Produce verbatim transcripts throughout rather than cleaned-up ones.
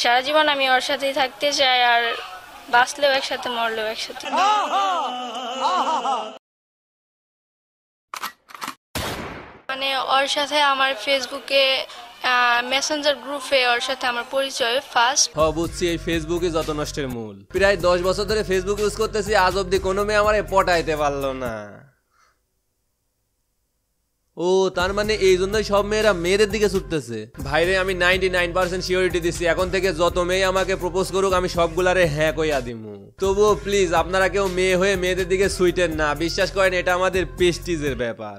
সারা জীবন আমি ওর সাথেই থাকতে চাই, আর বাঁচলেও একসাথে মরলেও একসাথে। মানে ওর সাথে আমার ফেসবুকে মেসেঞ্জার গ্রুপে ওর সাথে আমার পরিচয় ফার্স্ট। হ বুঝছি, এই ফেসবুকই যত নষ্টের মূল। প্রায় দশ বছর ধরে ফেসবুক ইউজ করতেছি, আজ অব্দি কোনো মেয়ে আমারে পটাইতে পারলো না। ও তার মানে এই জন্যই সব মেয়েরা মেয়েদের দিকে ছুটতেছে। ভাইরে আমি নাইনটি নাইন পার্সেন্ট সিওরিটি দিচ্ছি, এখন থেকে যত মেয়ে আমাকে প্রপোজ করুক আমি সবগুলারে হ্যাঁ কইয়া দিমু। তবুও প্লিজ আপনারা কেউ মেয়ে হয়ে মেয়েদের দিকে ছুটেন না, বিশ্বাস করেন এটা আমাদের প্রেস্টিজের ব্যাপার।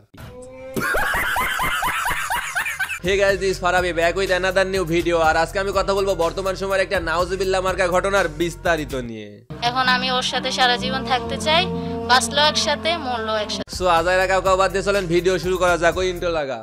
Hey guys, this is Faraby back with another new video. আর আজকে আমি কথা বলবো বর্তমান সময়ের একটা নাউজুবিল্লাহ মার্কা ঘটনার বিস্তারিত নিয়ে। এখন আমি ওর সাথে সারা জীবন থাকতে চাই, বাঁচলেও একসাথে মরলেও একসাথে। সো আজাইরা কাউ কাউ বাদ দিয়ে চলেন ভিডিও শুরু করা যাক। ওই ইন্ট্রো লাগা।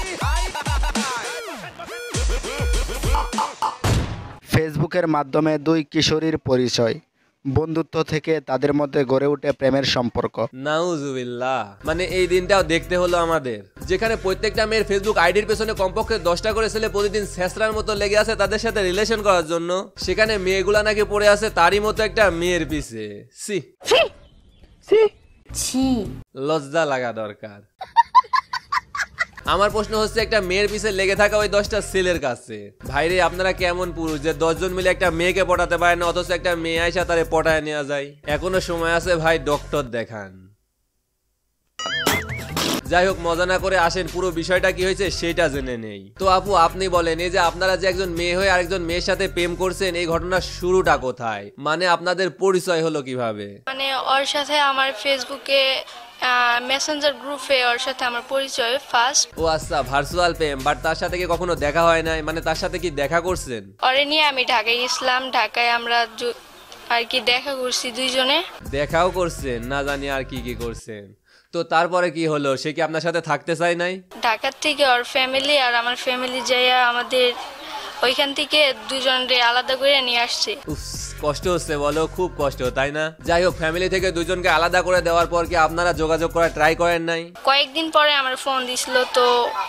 ফেসবুকের মাধ্যমে দুই কিশোরীর পরিচয়, বন্ধুত্ব থেকে তাদের মধ্যে গড়ে ওঠে প্রেমের সম্পর্ক। নাউজুবিল্লাহ, মানে এই দিনটাও দেখতে হলো আমাদের, যেখানে প্রত্যেকটা মেয়ের ফেসবুক আইডির পেছনে কমপক্ষে দশটা করে ছেলে প্রতিদিন ছেঁচড়ার মতো লেগে আছে তাদের সাথে রিলেশন করার জন্য। সেখানে মেয়েগুলা নাকি পড়ে আছে তারই মতো একটা মেয়ের পিছে। সি সি লজ্জা লাগা দরকার। আমার প্রশ্ন হচ্ছে, একটা মেয়ের পিছে লেগে থাকা ওই দশটা ছেলের কাছে, ভাইরে আপনারা কেমন পুরুষ যে দশজন মিলে একটা মেয়েকে পটাতে পারে না, অথচ একটা মেয়ে আইসা তারে পটায় নেওয়া যায়? এখনো সময় আছে ভাই, ডক্টর দেখান। যাই হোক, মজা না করে আসেন পুরো বিষয়টা কি হয়েছে সেটা জেনে নেই। তো আপু আপনি বলেন, এই যে আপনারা যে একজন মেয়ে হয়ে আরেকজন মেয়ের সাথে প্রেম করছেন, এই ঘটনার শুরুটা কোথায়? মানে আপনাদের পরিচয় হলো কিভাবে? মানে ওর সাথে আমার ফেসবুকে মেসেঞ্জার গ্রুপে ওর সাথে আমার পরিচয় ফার্স্ট। ও আচ্ছা, ভার্চুয়াল প্রেম। বাট তার সাথে কি কখনো দেখা হয় নাই? মানে তার সাথে কি দেখা করছেন? ওরে নিয়ে আমি ঢাকায় গেছিলাম, ঢাকায় আমরা আর কি দেখা করছি দুইজনে। দেখাও করছেন? না জানি আর কি কি করছেন। তো তারপরে কি হলো? সে কি আপনার সাথে থাকতে চায় নাই? ঢাকা থেকে ওর ফ্যামিলি আর আমার ফ্যামিলি যাইয়া আমাদের ওইখান থেকে দুজনকে আলাদা করে নিয়ে আসছে। কষ্ট হচ্ছে বলো? খুব কষ্ট, তাই না? যাই হোক, ফ্যামিলি থেকে দুজনকে আলাদা করে দেওয়ার পর কি আপনারা যোগাযোগ করার ট্রাই করেন নাই? কয়েকদিন পরে আমার ফোন দিছিল, তো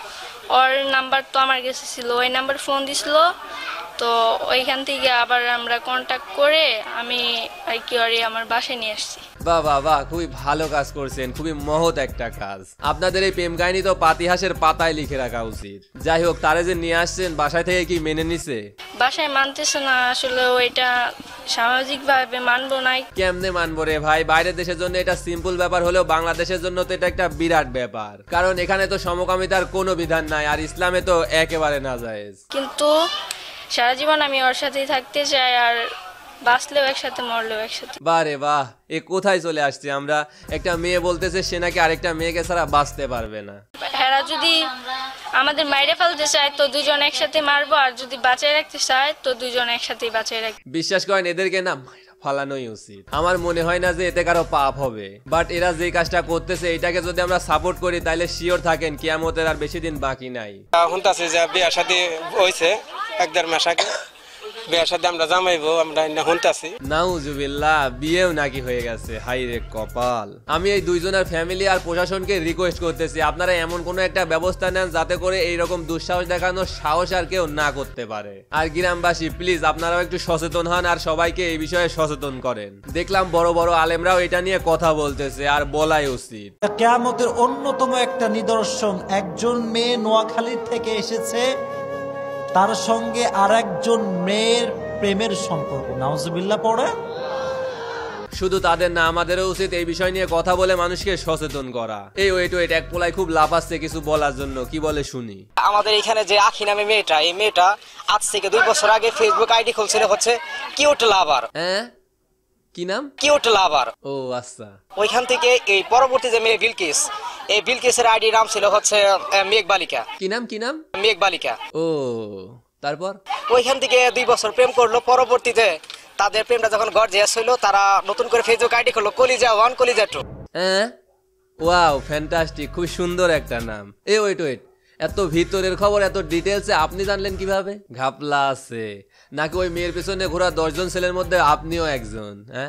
ওর নাম্বার তো আমার কাছে ছিল, ওই নাম্বার ফোন দিছিল, তো ওইখান থেকে আবার আমরা কন্ট্যাক্ট করে আমি আর কি ওরে আমার বাসায় নিয়ে আসছি। বাহ বাহ বাহ, খুবই ভালো কাজ করছেন, খুবই মহৎ একটা কাজ। আপনাদের এই প্রেম কাহিনী তো পাতিহাসের পাতায় লিখে রাখা উচিত। যাই হোক, তারে যে নিয়ে আসছেন বাসায় থেকে কি মেনে নিছে? বাসায় মানতেছে না, আসলে ওইটা সামাজিক ভাবে মানবো নাই। কেমনে মানবো রে ভাই? বাইরের দেশের জন্য এটা সিম্পল ব্যাপার হলেও বাংলাদেশের জন্য তো এটা একটা বিরাট ব্যাপার, কারণ এখানে তো সমকামিতার কোনো বিধান নাই, আর ইসলামে তো একেবারে নাজায়েজ। কিন্তু সারা জীবন আমি ওর সাথেই থাকতে চাই, আর বাঁচলেও একসাথে মরলেও একসাথে। বারে বাহ, এ কোথায় চলে আসছে আমরা? একটা মেয়ে বলতেছে সে নাকি আরেকটা মেয়েকে ছাড়া বাঁচতে পারবে না। হেরা যদি আমাদের মাইরে ফেলতে চায় তো দুজন একসাথে মারবো, আর যদি বাঁচাই রাখতে চায় তো দুজন একসাথেই বাঁচাই রাখবো। বিশ্বাস করেন, এদেরকে না ফালানোই উচিত। আমার মনে হয় না যে এতে কারো পাপ হবে, বাট এরা যে কাজটা করতেছে এটাকে যদি আমরা সাপোর্ট করি তাহলে শিওর থাকেন কিয়ামতের আর বেশি দিন বাকি নাই। শুনতাছে যে বিয়ার সাথে হইছে এক দেড় মাস আগে, বিয়ার সাথে আমরা জামাইবো, আমরা শুনতাছি। নাউজুবিল্লাহ, বিয়েও নাকি হয়ে গেছে? হাই রে কপাল। আমি এই দুইজনের ফ্যামিলি আর প্রশাসনকে রিকোয়েস্ট করতেছি, আপনারা এমন কোনো একটা ব্যবস্থা নেন যাতে করে এইরকম দুঃসাহস দেখানোর সাহস আর কেউ না করতে পারে। আর গ্রামবাসী প্লিজ আপনারাও একটু সচেতন হন আর সবাইকে এই বিষয়ে সচেতন করেন। দেখলাম বড় বড় আলেমরাও এটা নিয়ে কথা বলতেছে, আর বলাই উচিত। কিয়ামতের অন্যতম একটা নিদর্শন, একজন মেয়ে নোয়াখালী থেকে এসেছে, তার সঙ্গে আর একজন মেয়ের প্রেমের সম্পর্ক। নাউজুবিল্লাহ পড়ে। শুধু তাদের না, আমাদেরও উচিত এই বিষয় নিয়ে কথা বলে মানুষকে সচেতন করা। এই ওয়েট ওয়েট, এক পোলাই খুব লাফাচ্ছে কিছু বলার জন্য, কি বলে শুনি। আমাদের এখানে যে আখি নামে মেয়েটা, এই মেয়েটা আজ থেকে দুই বছর আগে ফেসবুক আইডি খুলছিল হচ্ছে কিউট লাভার। হ্যাঁ, কি নাম? কিউট লাভার। ও আচ্ছা। ওইখান থেকে এই পরবর্তী যে মেয়ে বিলকিস, এই বিলকিসের আইডি নাম ছিল হচ্ছে মেঘ বালিকা। কি নাম? কি নাম? মেঘ বালিকা। ও, তারপর ওইখান থেকে দুই বছর প্রেম করলো। পরবর্তীতে তাদের প্রেমটা যখন গর্জিয়াস হইলো, তারা নতুন করে ফেসবুক আইডি করলো কলিজা ওয়ান কলিজা টু। হ্যাঁ, ওয়াও, ফ্যান্টাস্টিক, খুব সুন্দর একটা নাম। এই ওয়েট ওয়েট, এত ভিতরের খবর এত ডিটেলসে আপনি জানলেন কিভাবে? ঘাপলা আছে নাকি ওই মেয়ের পেছনে ঘোরা দশজন ছেলের মধ্যে আপনিও একজন? হ্যাঁ,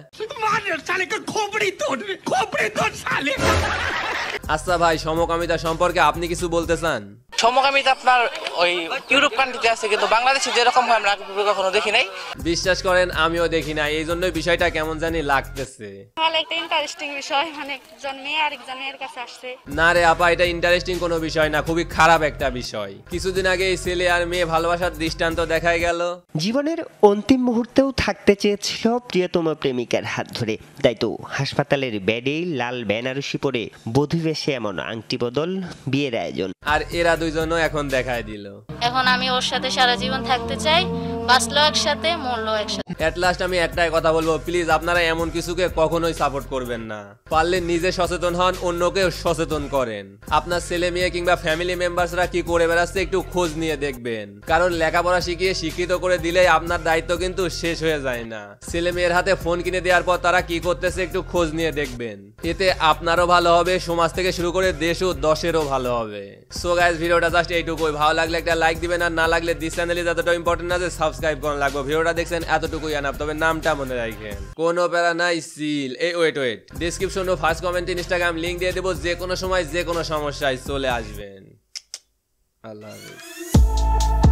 আচ্ছা ভাই, সমকামিতা সম্পর্কে আপনি কিছু বলতে চান? সমকামিতা আপনার ওই ইউরোপ কান্ট্রিতে আছে, কিন্তু বাংলাদেশে যেরকম হয় আমরা কখনো দেখি নাই। বিশ্বাস করেন আমিও দেখি না, এই জন্যই বিষয়টা কেমন জানি লাগতেছে। ভালো একটা ইন্টারেস্টিং বিষয়, মানে একজন মেয়ে আরেকজন মেয়ের কাছে আসছে। না রে আপা, এটা ইন্টারেস্টিং কোনো বিষয় না, খুবই খারাপ একটা বিষয়। কিছুদিন আগে এই ছেলে আর মেয়ে ভালোবাসার দৃষ্টান্ত দেখাই গেল। জীবনের অন্তিম মুহূর্তেও থাকতে চেয়েছিল প্রিয়তম প্রেমিকার হাত ধরে, তাই তো হাসপাতালের বেডে লাল বেনারসি পরে বধূ বেশে এমন আংটি বদল, বিয়ের আয়োজন। আর এরা দুইজনও এখন দেখায় দিল। এখন আমি ওর সাথে সারা জীবন থাকতে চাই, বাঁচলো একসাথে, মরলো একসাথে। এট লাস্ট আমি একটাই কথা বলবো, প্লিজ আপনারা এমন কিছুকে কখনোই সাপোর্ট করবেন না। পারলে নিজে সচেতন হন, অন্যকে সচেতন করেন। আপনার ছেলে মেয়ে কিংবা ফ্যামিলি মেম্বারসরা কি করে বেড়াচ্ছে একটু খোঁজ নিয়ে দেখবেন, কারণ লেখাপড়া শিখিয়ে শিক্ষিত করে দিলেই আপনার দায়িত্ব কিন্তু শেষ হয়ে যায় না। ছেলে মেয়ের হাতে ফোন কিনে দেওয়ার পর তারা কি করতেছে একটু খোঁজ নিয়ে দেখবেন, এতে আপনারও ভালো হবে, সমাজ থেকে শুরু করে দেশ ও দশেরও ভালো হবে। সো গাইস, ভিডিওটা জাস্ট এইটুকুই। ভালো লাগলে একটা লাইক দিবেন, আর না লাগলে দিস চ্যানেল ইজ এতটা ইম্পর্টেন্ট না যে সাবস্ক্রাইব করা লাগবে। ভিডিওটা দেখছেন এতটুকুই আনাপ, তবে নামটা মনে রাখেন, কোনো প্যারা নাই সিল। এই ওয়েট ওয়েট ডিসক্রিপশন ও ফার্স্ট কমেন্ট ইনস্টাগ্রাম লিংক দিয়ে দেবো, যে কোনো সময় যে কোনো সমস্যায় চলে আসবেন। আল্লাহ হাফেজ।